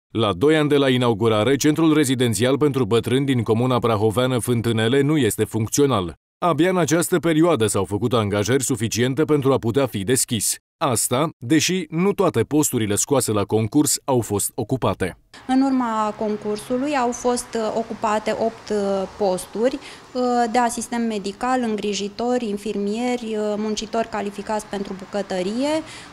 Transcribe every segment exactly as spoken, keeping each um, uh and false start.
La doi ani de la inaugurare, centrul rezidențial pentru bătrâni din comuna prahoveană Fântânele nu este funcțional. Abia în această perioadă s-au făcut angajări suficiente pentru a putea fi deschis. Asta, deși nu toate posturile scoase la concurs au fost ocupate. În urma concursului au fost ocupate opt posturi de asistent medical, îngrijitori, infirmieri, muncitori calificați pentru bucătărie,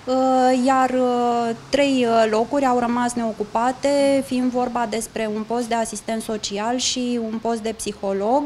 iar trei locuri au rămas neocupate, fiind vorba despre un post de asistent social și un post de psiholog,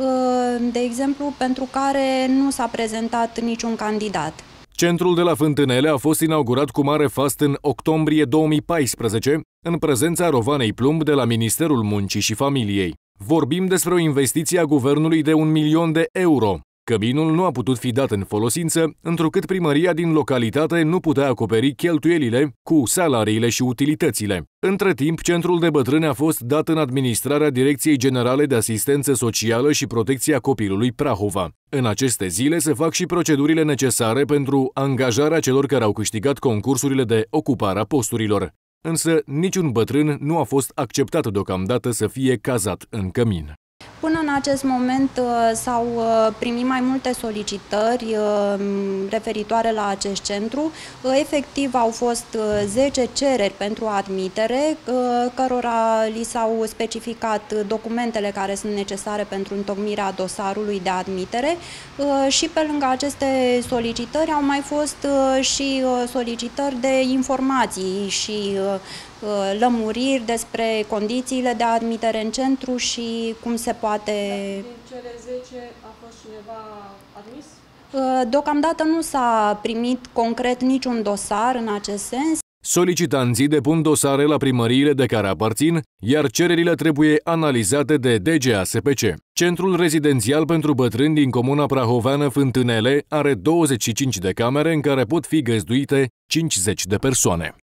de exemplu, pentru care nu s-a prezentat niciun candidat. Centrul de la Fântânele a fost inaugurat cu mare fast în octombrie două mii paisprezece, în prezența Rovanei Plumb de la Ministerul Muncii și Familiei. Vorbim despre o investiție a guvernului de un milion de euro. Căminul nu a putut fi dat în folosință, întrucât primăria din localitate nu putea acoperi cheltuielile cu salariile și utilitățile. Între timp, centrul de bătrâni a fost dat în administrarea Direcției Generale de Asistență Socială și Protecția Copilului Prahova. În aceste zile se fac și procedurile necesare pentru angajarea celor care au câștigat concursurile de ocupare a posturilor. Însă niciun bătrân nu a fost acceptat deocamdată să fie cazat în cămin. Până în acest moment s-au primit mai multe solicitări referitoare la acest centru. Efectiv au fost zece cereri pentru admitere, cărora li s-au specificat documentele care sunt necesare pentru întocmirea dosarului de admitere și pe lângă aceste solicitări au mai fost și solicitări de informații și lămuriri despre condițiile de admitere în centru și cum se poate... Din cele zece a fost cineva admis? Deocamdată nu s-a primit concret niciun dosar în acest sens. Solicitanții depun dosare la primăriile de care aparțin, iar cererile trebuie analizate de D G A S P C. Centrul rezidențial pentru bătrâni din comuna prahoveană Fântânele are douăzeci și cinci de camere în care pot fi găzduite cincizeci de persoane.